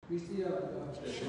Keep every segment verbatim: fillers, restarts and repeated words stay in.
ქრისტიანობა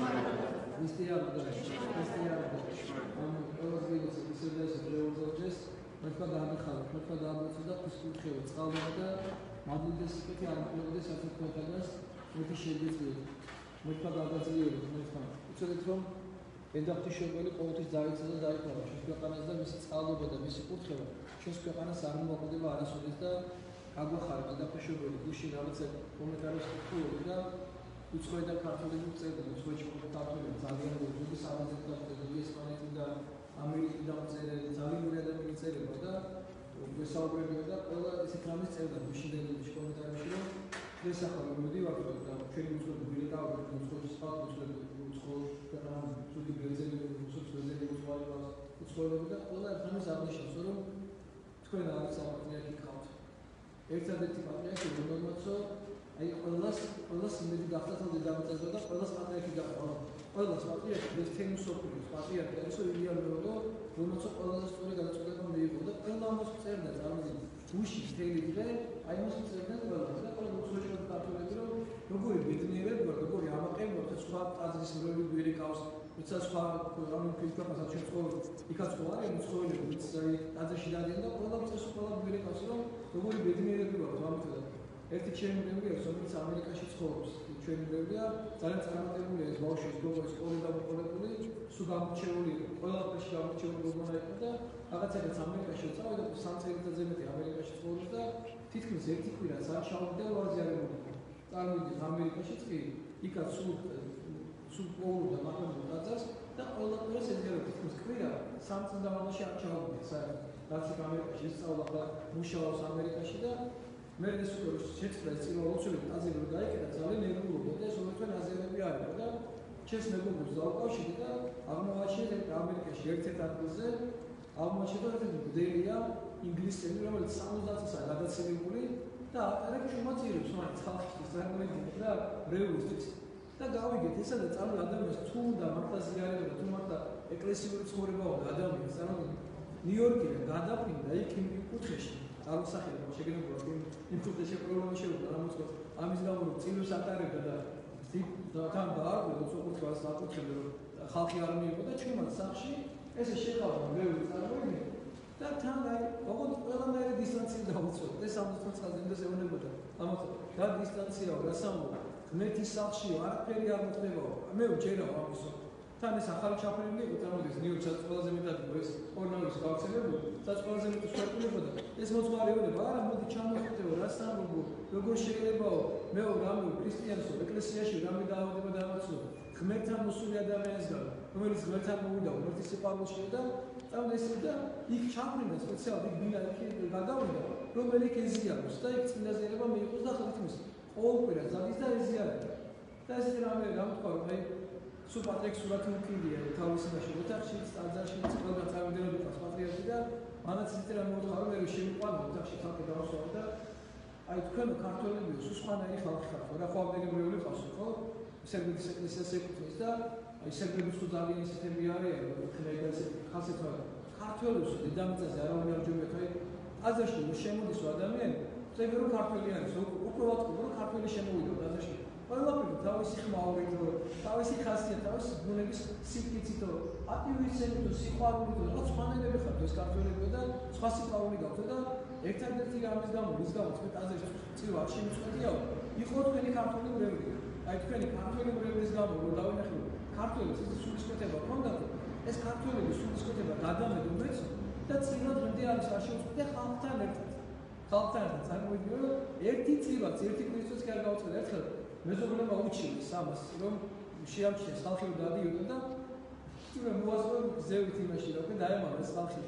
ქრისტიანობა ქრისტიანობა ამ ყველაზე ისედაც რეალიზაციას მეთქვა დაამხალა მეთქვა დაამოწოდა ქრისტიანობა წყალდება და მადლობის სიკეთე არ მოხდეს საფრთხეთაგას მოდი შეიძლება მეთქვა დაძლიერი მეთქვა უცოდეთ რომ ენდაფტიშებელი ყოველთვის დაიცა და დაიყვანა ჩვენს ქვეყანას და მისი წყალობა და მისი კურთხევა ჩვენს ქვეყანას არ მოაკვდება არასოდეს და აგვახარა ენდაფტიშებელი გუში რაღაცა კომენტარებს ხულობ და უცხოელი და ქართული წერდა უცხოელი ქართული ძალიან ბევრი სამაზეთ და ესპანეთი და ამერიკიდან წერდა ძალიან ბევრი ადამიანი წერდა და მესაუბრებია და ყველა ისეთ რამეს წერდა გუშინდელი კომენტარებში რომ ეს ახლა მოდივარ და ჩვენი უცხოელი ბილეტავი უცხოელი სპარტ უცხოელი უცხოელი ქვეყანა ცუდი ბერძენი უცხოელი უცხოელი უცხოელი და ყველა რამეს აღნიშნავს რომ თქვენ არის საფრთხე ხავთ ერთადერთი პატრიარქი რომელმაცო აი ყველას ყველას იმედი გახდა და დამწესდა და ყველას პატრიარქი გახდა. ყველას პატრიარქი ერთიანი სოფლის პატრიარქი არის ილია მეორე, რომელსაც ყველაზე სწორი გადაწყვეტილება მიიღო და ყველა ამას წერდა წარმოიდგინე. გუში მთელი დღე აი ამას წერდა ყველა და ყველა უცხოელი კათოლიკე რომ როგორი ბედნიერები ვარ, როგორი ამაყები ვარ და სხვა ტაძრის როლი გვერი ყავს. თუმცა სხვა რამე ფილტვასაც ჩვენ ცხოვრობ იქაც ხო არის უცხოელები ვინც აი ტაძრში დადიან და ყველა წეს ყველა გვერი ყავს რომ როგორი ბედნიერები ვარ ამიტომ ერთი ჩემი მეგობრია, რომელიც ამერიკაში ცხოვრობს. ჩვენი მეგობრია, ძალიან წარმატებულია ეს ბავშვი, გოგო სკოლა დამოყოლებული, სულ გამორჩეული, ყველაფერში გამორჩეული გოგონა იყო და რაღაცებიც ამერიკაში წავიდა და სამ წელიწადზე მეტი ამერიკაში ცხოვრობს და თითქმის ერთი კვირა საშუალო ვარზე არ მოვიდა. წარმოვიდგინეთ ამერიკაშიც კი, იქაც სულ სულ პოულობდა მაგალითად დაძას და ყველაფერს ეძებდა თითქმის კვირა სამ წელს დამალაში არ ჩავდია საერთოდ. რაც იქ ამერიკაში ისწავლა და მუშაობს ამერიკაში და მე ეს უკვე შეწყდა ეს წინააღმდეგ ტაძრი გაიქედა ძალიან ნერვულობდა და ეს ორივე აზერები არის და ჩემს მეგობრებს დავკავშირდი და აღმოაჩინე ამერიკაში ერთ-ერთ ადგილზე აღმოაჩინე რომ მდელია ინგლისელი რომელიც სამოცდაათი წელი გადაცილებული და ატარებს შემოწირებს მათ ხალხის წარმოიდგინეთ და რეულისტიც და გავიგეთ ესა და წამო ადამიანს თუ უნდა მართაზიარება და თუ მართლა ეკლესიური ცხოვრება უნდა ადამიანს წარმოიდგინეთ ნიუ-იორკიდან გადაფრინდა იქ იმ კუთხეში აღმოსახედა შეგნებულად იმ კუთხეში პრობლემა შეუდგა რამოც ამის გამო რომ წილოს ატარებდა და თან დაარღვევა სოკუთრას აკუთრებდა რომ ხალხი არ მიიღო და ჩვენმა სახში ესე შეხავდა მეორე წარმოიდგინე და თან აი ოღონდ ყველანაირი დისტანცია დაუწოდა ეს სამოცდაოთხ წელზე იმდენზე ეუბნებოდა ამათ და დისტანციაო რასამო ღმერთის სახშიო არაფერი არ მოხდებაო მე ვჯერავ ამისო თან ეს ახალი ჩაფრენილი იყო წარმოიდგინეთ ნიუ-იორკსაც ყველაზე მეტად ეს ორნავის გავრცელებული რაც ყველაზე მეტი შეფერებოდა ეს მოძღვარიება არა მოდი ჩამოხვდეო რასამო როგორ შეიძლებაო მე რამე ქრისტიანსო ეკლესიაში რამე დაავადება დაავადო ღმერთთან მოსული ადამიანს გავა რომელიც ღმერთთან მოვიდა ღმერთის სიყვარულში და წავდესი და იქ ჩაფრენდა სპეციალურად იქ ბინა იქ გადავიდა რომ იქ ეზიაროს და იქ წინაზიანება მიიღოს და ხალხის ყოველკვირა ზადის და ეზიარება და ეს რამე გამთქვა რომ აი სულ პატრიარქი სურათი უკიდია თავის იმაში ოთახში ტაძარში ყველგან წავიდნენ და პატრიარქი და მანაც ისეთი რამე მოხდა რომ მე შემიყვანა ოთახში ხალხი დავასვლა და აი თქვენ ქართველები სულ სხვანაირი ხალხი ხართ რა ხო ამდენიბრეული ყავს ხო სერბეთის ეკლესიას ეკუთვნის და აი სერბები სულ ძალიან ისეთები არიან ხნედა ესე ხალხი ქართველებს დედამიწაზე არავინ არ ჯობია აი ტაძარში რომ შემოდის ადამიანი წეგე რომ ქართველი არის უკვე ვატყობ რომ ქართველი შემოვიდა ტაძარში ყველაფერი თავისი ხმაურით, თავისი ხასიათით, თავისი ბუნების სიკეთით, ატივისებით, სიყვარულით, რაღაც სხვანაირები ხართ ეს ქართველები და სხვა სიყვარული გაქვთ და ერთადერთი რამის გამო, რის გამოც მე ტაძარში წილვა არ შემიწყვეტიაო, იყო თქვენი ქართული ბრევრი. აი თქვენი ქართული ბრევრის გამო რომ დავინახე ქართველებს ეს სულისკვეთება ჰქონდათ, ეს ქართველები სულისკვეთება გადამედო მეც და წილვა დღემდე არის არ შეუწყვეტია ხალხთან ერთად. ხალხთან ერთად წარმოიდგინე რომ ერთი წილვაც, ერთი ქრისტეს კი არ გავუწევდა ერთხელ მეზობლება უჩინეს ამას რომ შეამჩნიეს ხალხი რომ დადიოდა და თუმცა მოასწრო ზევით იმაში რომ დაემალა ეს ხალხი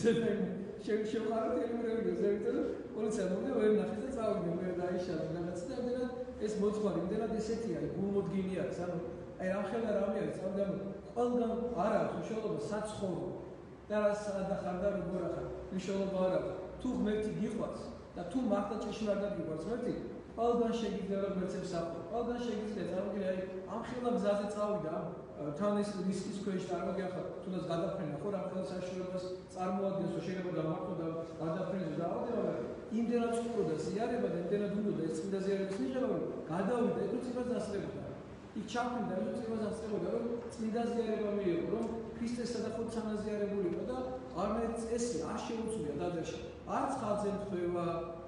შევხაროთ ელმრევი ზევით და პოლიცია მომდა ვერ ნახეს და წავიდა მე დაიშალა რაღაც და ამერად ეს მოძღვარი იმდენად ესეთი არის გულმოდგინე არის ანუ აი რამხელა რამე არის წავიდა ყველგან არ აქვს უშუალობა საცხოვრო და რა სადახარ და როგორ ახარ უშუალობა არ აქვს თუ ღმერთი გიყვარს და თუ მართლა ჭეშმარიტად გიყვარს ღმერთი ყველგან შეგიძლია რომ მეცებს აყო. ყველგან შეგიძლია წარმოგიდგენთ აი ამ ხელა გზაზე წავიდა თან ეს რისკის ქვეშ წარმოგიდგენთ თუნდაც გადაფრენა ხო რა ხელს საშუალებას წარმოადგენს რომ შეიძლება გამართო და გადაფრენზე დაავადება იმდენად წყუროდა ზიარება და იმდენად უნდოდა ეს წინდა ზიარების მიღება რომ გადავიდა ეგრეთ წინას დასწრებოდა იქ ჩაფრინდა რომ წევას ასწრებოდა რომ წმინდა ზიარება მიიღო რომ ქრისტესა და ხუთს ანაზიარებულიყო და არამედ წესი არ შეუცვლია დაძეში არც ხალხზე მთხვევა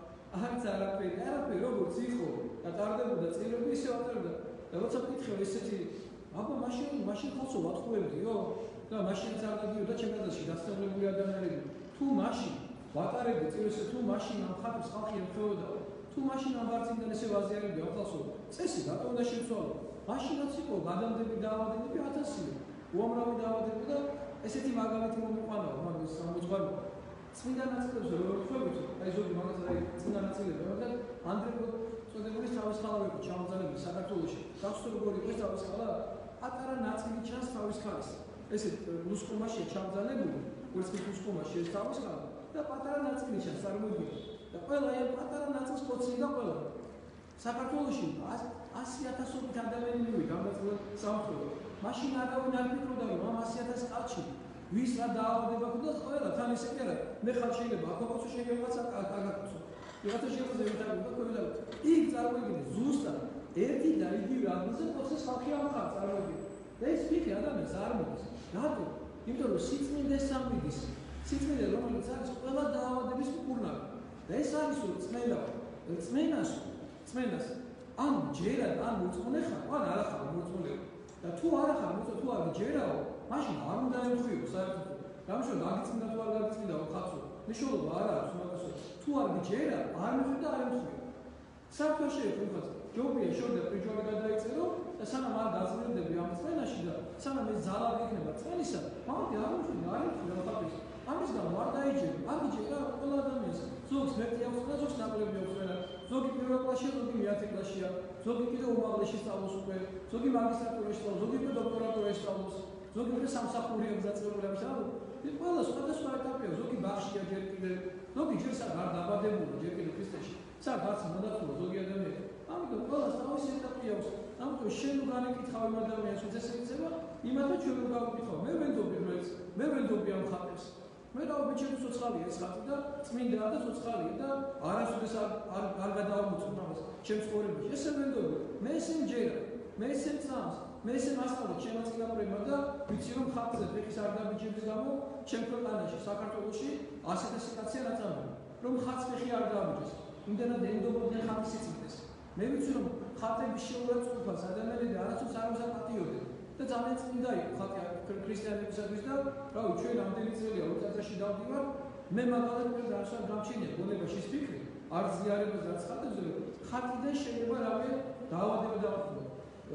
არც არაფერი არაფერი როგორც იყო და ტარდებოდა წილები ისე ატარებდა და როცა ვკითხე ესეთი აბა მაშინ მაშინ ხალხო ვატყუებდიო და მაშინ წარდადიო და ჩემგადაში დასწავლებული ადამიანები თუ მაშინ ვატარებდი წილებს თუ მაშინ ამ ხალხს ხალხი ემთხვეოდა თუ მაშინ ამ ბարձინდან ესე ვაზიარებდი ამ ხალხო წესი რატომ უნდა შეცვალო მაშინაც იყო გადამდები დაავადებები ათასია უამრავი დაავადებები და ესეთი მაგალითი მომიყვანაო მაგის სამუძღვარო წმინდა ნაწილებს როგორ ხვდებით აი ზოგი მაგას აი წმინდა ნაწილები მაგრამ ანდრე წოდებული თავის ხალხი იყო ჩამოძალებული საქართველოში გახსოვს როგორ იყო თავის ხალხი პატარა ნაწილი ჩანს თავის ხალხის ესე ლუსკომაშია ჩამოძალებული ვერცხლის ლუსკომაში ეს თავის ხალხი და პატარა ნაწილი ჩანს წარმოიდგინე და ყველა აი პატარა ნაწილს პოცინდა ყველა საქართველოში ასი ათასობით ადამიანი მივიდა გამოცდილ სამხედრო მაშინ არავინ არ ფიქრობდა რომ ამ ასი ათას კაცი ვის რა დაავადება ქონდა ყველა თან ისე კი არა მე ხალხ შეიძლება აკაკოცო შეიძლება აკაკოცო ვიღაცა შეიძლება ზევიტაკო ყველა იქ წარმოიდგინე ზუსტად ერთი და იგივე ადგილზე პროცესს ხალხი ამხარ წარმოიდგინე და ეს ფიქრი ადამიანს არ მოდის რატო იმიტომ რომ სიწმინდე სამვიდის სიწმინდე რომელიც არის ყველა დაავადების მკურნალი და ეს არის რომ წმენა წმენას წმენას ან ჯერად ან მოწმუნე ხარ ან არა ხარ მოწმუნე და თუ არა ხარ მოწმუნე თუ არ ჯერაო მაშინ არ უნდა ემთხვიო საერთოდ გამიშო გაგიწმინდა თუ არ გაგიწმინდა ხალხო მნიშვნელობა არ აქვს მაგას თუ არ ჯერა არ მიხვდა არ ემთხვიო საერთოდ შეიძლება ჯობია შორდა პრიჯვარი გადაიწერო და სანამ არ დაზრდები ამ წმენაში და სანამ ეს ძალა იქნება წმენისა მოდი არ მიხვდა არ ემთხვიო ხალხის ამის გამო არ დაიჯერა არ იჯერა ყველა ადამიანს ზოგს მეტი აქვს და ზოგს ნაკლები აქვს ვერა ზოგი პირველ კლასშია ზოგი მეათე კლასშია ზოგი კიდე უმაღლესში სწავლობს უკვე ზოგი მაგისტრატურაში სწავლობს ზოგი უკვე დოქტორატურაში სწავლობს ზოგი უკვე სამსახურია გზაწრებული ამის ამბობ ყველა სხვადასხვა ეტაპია ზოგი ბაღშია ჯერ კიდე ზოგი ჯერ სად არ დაბადებული ჯერ კიდე ქრისტეში სად არც მონათურა ზოგი ადამიანი ამიტომ ყველას თავისი ეტაპი აქვს ამიტომ შენ რო განეკითხავ იმ ადამიანს რომ ესე იცება იმათო ჩვენ რო გავუკითხავ მე ვენდობი რომელიც მე ვენდობი ამ ხალხს მე რა ვიჩემ სოციალია ეს ხალხი და წმინდა და სოციალია და არასოდეს არ არ გადავამოწმ ამას ჩემს ცხოვრებაში ესე ვენდობი მე ესე მჯერა მე ესე წამს მე ესე მასწავლე ჩემს წინაპრებმა და ვიცი რომ ხალხზე ფეხის არ დამიჯერდეს გამო ჩემ ქვეყანაში საქართველოში ასეთი სიტუაცია ნაწამია რომ ხალხს ფეხი არ დაამიჯერდეს იმდენად ენდობოდნენ ხალხის სიწმინდეს მე ვიცი რომ ხალხები შეურაცხყოფას ადამიანები არასოდეს არ უსაპატიოდნენ და ძალიან წმინდა იყო ხალხი ქრისტიანებისათვის და რავი ჩვენ ამდენი წელია ოთხასი დავდივარ მე მაგალითად რას არ გამჩენია გონებაში ის ფიქრი არ ზიარებას რაც ხატებზე რომ ხატიდან შეიძლება რავი დაავადება დავახტო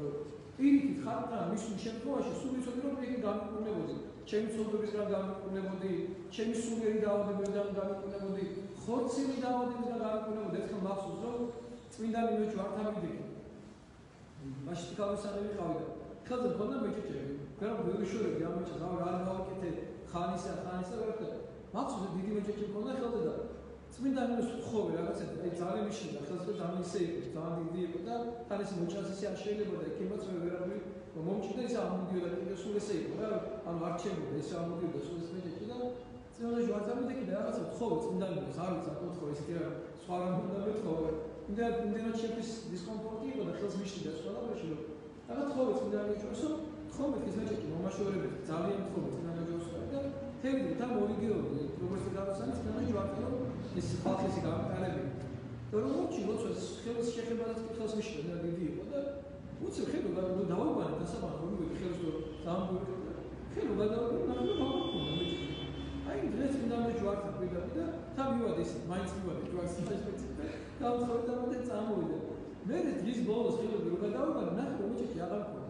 პირიქით ხატთან მის შემთხვევაში სულ იცოდი რომ პირიქით გამიკურნებოდი ჩემი ცხოვრებისგან გამიკურნებოდი ჩემი სულიერი დაავადებებიდან გამიკურნებოდი ხორცელი დაავადებებიდან გამიკურნებოდი ერთხელ მახსოვს რომ წმინდანი მეჩუ არ თავიდეკი მაშინ თავისანები ყავდა ხალხი ხონდა მეჭეჭები ვერა ბევრი შორები ამიჩა რა არ გავაკეთე ხანისა ხანისა ვერა მახსოვს დიდი მეჭეჭი ხონდა ხალხი და წმინდანი მსხოვე რაღაცა აი ძალიან მიშინდა ხალხი ძალიან ისე იყო ძალიან დიდი იყო და თან ეს მოჭასისი არ შეიძლება და იქებაც ვერაფერი მომჭიდა ის ამოდიოდა კიდე სულ ესე იყო რა ანუ არ ჩემოდა ეს ამოდიოდა სულ ეს მეჭეჭი და წმინდანი ვარწამიდე კიდე რაღაცა მსხოვე წმინდანი არ ვიცი აკუთხო ისეთი რა სხვა რამ უნდა მეთხოვე და იმდენად შეფის დისკომფორტი იყო და ხელს მიშლიდა სხვადასხვა რომ aga თხოვე წმინდანი ჯოსო თხოვე ეს მეჭეჭი მომაშორებელი ძალიან თხოვე წმინდანი ჯოსო და თევდი და მორიგეობდი როგორც გავასანი წმინდანი ჯვარტო ეს ხალხის გამყარები და რომ მოჩი როცა ხელს შეხებადაც ხელს მიშლიდა და დიდი იყო და უცებ ხელო დავაბარე დასაბამი რომ ხელს დამბო ხელო გადავაბარე და მოგყვება მეჭეჭი აი დღეს წმინდანი ჯვარტო პირდა და თავივად ის მაინც მივადი ჯვარტს სპეციფიკა და თხოვე და მოდი წამოვიდა მე ის ბოლოს ხელები რომ გადავაბარე ნახე რომ მეჭეჭი აღარ მქონდა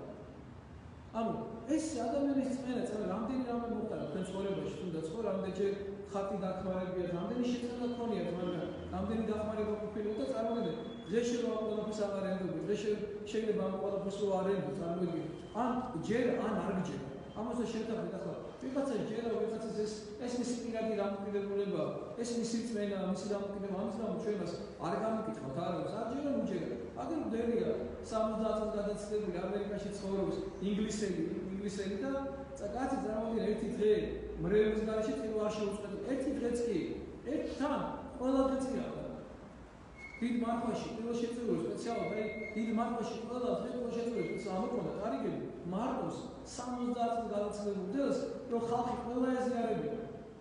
ანუ ეს ადამიანის წმენა წა რამდენი რამე მოხდა თქვენ ცხოვრებაში თუნდაც ხო რამდენჯერ ხატი დახმარებია რამდენი შეცდომა ქონიათ მაგრამ რამდენი დახმარება ყოფილიყო და წარმოგიდგენთ დღეს შეიძლება ყველაფერს აღარ ენდობი დღეს შეიძლება ამ ყველაფერს რო არ ენდო წარმოგიდგენთ ან ჯერ ან არ გჯერა ამაზე შევთანხმდით ახლა ვიღაცა ჯერა ვიღაცას ეს ეს მისი პირადი დამოკიდებულება ეს მისი წმენა მისი დამოკიდებულება ამის გამო ჩვენას არ გამიკითხავთ არავის არ ჯერა უჯერა აგერ მდელია სამოცდაათ წელს გადაცილებული ამერიკაში ცხოვრობს ინგლისელი ინგლისელი და კაცი წარმოგიდგენთ ერთი დღე მრევლების გარეშე წილ არ შეუწყდა ერთი დღეც კი ერთ თან ყველა დღე წირავდა დიდ მარხვაში პირველ შეწყვეტილ სპეციალურად აი დიდ მარხვაში ყველა პირველ შეწყვეტილ სპეციალურად ამოქონდა კარიგები მარტოს სამოცდაათ წლის გადაცემულ მოდელს რომ ხალხი ყველა ეზიარებია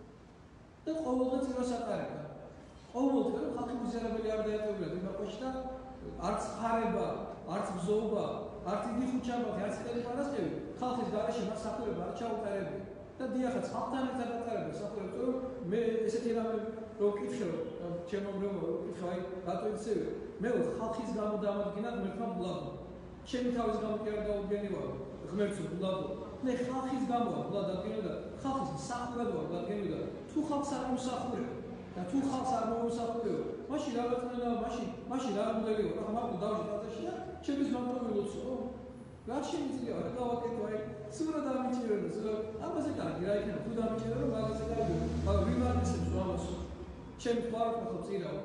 და ყოველდღე წირვას ატარებდა ყოველდღე რომ ხალხი მიზერებელი არ დაეტოვებინა დიდ მარხვაში და არც ხარება არც ბზოობა არც დიდი ხუჩაბათი არც ტელეპარასკევი ხალხის გარეშე მას სახურება არ ჩაუტარებია და დიახაც ხალხთან ერთად ატარებდა სახურებას რომ მე ესეთი რამე რომ ვკითხე ჩემო მეგობრებო ვკითხე აი რატო იცი მე ხალხის გამო დამადგინად მერქმა ბლადო ჩემი თავის გამო კი არ დაუდგენივარ ღმერთს ბლადო მე ხალხის გამო ბლად დადგენოდა ხალხის მსახურებაა დადგენოდა თუ ხალხს არ მოსახურებ და თუ ხალხს არ მომსახურებ მაშინ რა ვეთქნა მაშინ მაშინ რა მოდელიო რა მაგ დავში ფაზაში და ჩემს მომწონილოცო რა შემიძლია რა გავაკეთო აი სურა დამიჭირებო სურა ამაზე კარგი რა იქნება თუ დამიჭირო რომ მაგაზე კარგი მაგრამ ვიმართებს რომ ამას ჩემ ფარფ ხო წირავ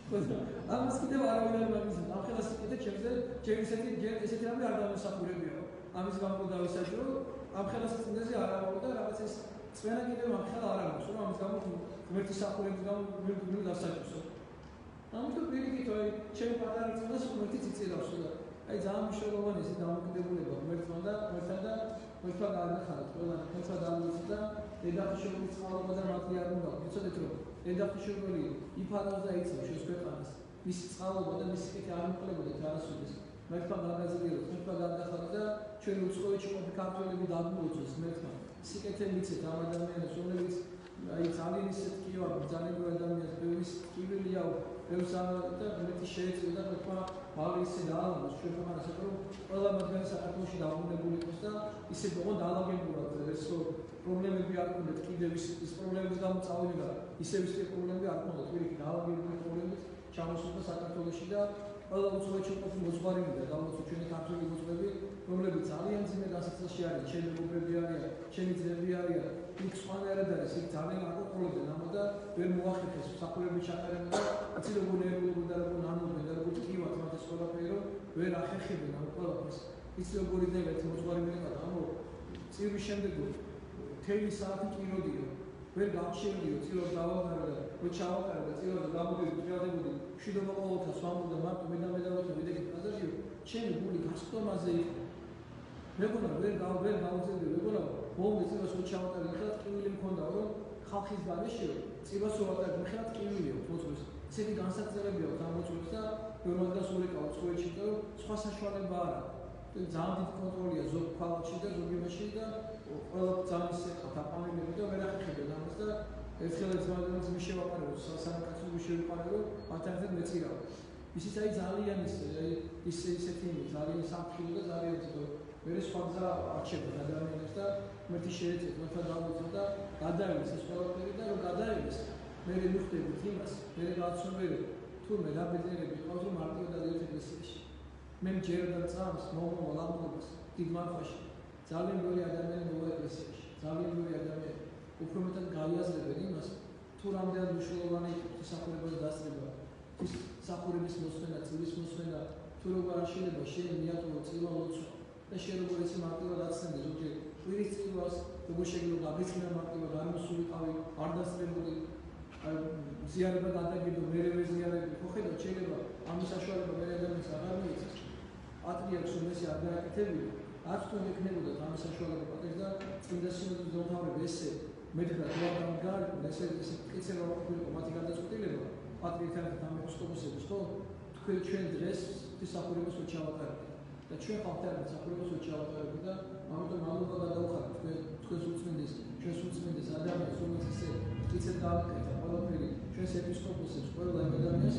ამას კიდევ არავინ არ მაგის ამ ხელას კიდე ჩემზე ჩემ ესეთი ესეთი რამე არ დამოსახურებია ამის გამო დავისაჯო ამ ხელას წინდაზე არ ამაყო და რაღაც ეს წვენა კიდევ ამ ხელა არ ამაყო რომ ამის გამო ღმერთის სახურების გამო მე დავსაჯოსო ამიტომ პირიქით აი ჩემ პატარა წინას ღმერთიც იწირავს და აი ძალიან მნიშვნელოვანი ეს დამოკიდებულება ღმერთთან და ღმერთთან და ღმერთთან განახაროთ ყველა ხელსა დამიცი და დედახშობის წყალობა და მათი არ უნდა ვიცოდეთ რომ დედახშობელი იფარავს და იცავს შეს ქვეყანას მისი წყალობა და მისი კეთი არ მოყლებოდა თარასუდეს ღმერთთან განაზრიეროს ღმერთთან განახაროთ და ჩვენ უცხოეთში ყოფილი ქართველები დაგმოუწოს ღმერთთან სიკეთე მიცეთ ამ ადამიანებს რომლებიც აი ძალიან ისეთ კი ვარ ძალიან გო ადამიანს ბევრის ტკივილია ბევრს და ღმერთი შეეწირა და თქვა ბალისე დაალაგოს ჩვენ ქვეყანას რომ ყველა მათგანი საქართველოში დაბრუნებული იყოს და ისე ოღონდ დაალაგებულად ეს პრობლემები არ ქონდეთ კიდევ ის ის პრობლემების გამო წავიდა ისევ ისე პრობლემები არ ქონდათ პირიქით დაალაგებული პრობლემები ჩამოსულდა საქართველოში და ყველა უცხოეთში ყოფილი მოძღვარები და გამოცხო ჩვენი ქართველი მოძღვარები რომლებიც ძალიან ძიმე გასაცილში არიან ჩემი მეგობრები არიან ჩემი ძმები არიან იქ სხვანაირად არის იქ ძალიან არ ყოლობენ ამა და ვერ მოახერხეს მსახურების ჩატარება და იცი როგორ ნერვულობენ და როგორ ნანობენ და როგორ ტკივათ მათ ეს ყველაფერი რომ ვერ ახერხებენ ამ ყველაფერს იცი როგორ იდება ეს მოძღვარები და ამო წირვის შემდეგ თელი საათი კილოდიო ვერ გავჩერდიო წილოს დავაღარო და რო ჩავაყარო და წილოს გამოდიო ტრიალებოდი მშვიდობა ყოველთა სვამობდა მარტო მე და მე და რო ვიდექი ფაზაშიო ჩემი გული გასტომაზე იყო მეგონა ვერ გავ ვერ გავუწევდი მეგონა ბოლოს წილოს რო ჩავაყარო და ტკივილი მქონდა რომ ხალხის გარეშეო წილოს რო ვაყარო მიხარ ტკივილიო მოწვის ისეთი განსაკუთრებია გამოწვის და რომელგას ურეკავ წვეთში და სხვა საშუალება არა ძალიან დიდი კონტროლია ზოგ ქალაქში და ზოგიერთში და ყველა ძალიან ისე დაპანელები და ვერ ახერხებენ ამას და ერთხელ ეს მაგალითს მის შევაყარეო სამკაცო მის შევაყარეო მათთან ერთად მეწირავ ისიც აი ძალიან ისე აი ისე ისეთი ძალიან სამხილო და ძალიან ისე მე სხვა გზა არჩევდა ადამიანებს და მერტი შეეწეთ მათთან დავუწევ და გადაივლის ეს ყველაფერი და რომ გადაივლის მე მივხვდებით იმას მე გავაცნობიერე თურმე დაბეჭდები ყავს რომ მარტივად ერთ ეკლესიაში მე მჯერდა წამს მომავალ ამბობს დიდ მარხვაში ძალიან ბევრი ადამიანი მოვა ეკლესიაში ძალიან ბევრი ადამიანი უფრო მეტად გაიაზრებენ იმას თუ რამდენად მნიშვნელოვანი ის სახურების დასწრება ის სახურების მოსმენა წილის მოსმენა თუ როგორ არ შეიძლება შენ მიატოვო წილა ლოცვა და შენ როგორ ისე მარტივად აცნები ზოგიერთ კვირის წილას როგორ შეიძლება გაგეცნა მარტივად არ მოსულიყავი არ დასწრებული ზიარება გადაგიდო მერევე ზიარები ხო ხედავ შეიძლება ამის საშუალება მე ადამიანს აღარ მიეცეს პატრიარქს რომ ესე არ გააკეთებინა არც თუ ეკნებოდა ამის საშუალება პატრიარქს და წმინდა სინოდის მთავრები ესე მეთქრა თუ არ ესე ესე კიცე რა ყოფილიყო მათი გადაწყვეტილება პატრიარქთან ამ ეპისკოპოსების ხო თქვენ ჩვენ დღეს ის სახურებას უჩავატარებთ და ჩვენ ხალხთან სახურებას უჩავატარებთ და ამიტომ მადლობა გადაუხარეთ თქვენ თქვენს უწმინდეს ჩვენს უწმინდეს ადამიანს რომელიც ესე კიცე დააკეთა ყველაფერი ჩვენს ეპისკოპოსებს ყველა ადამიანს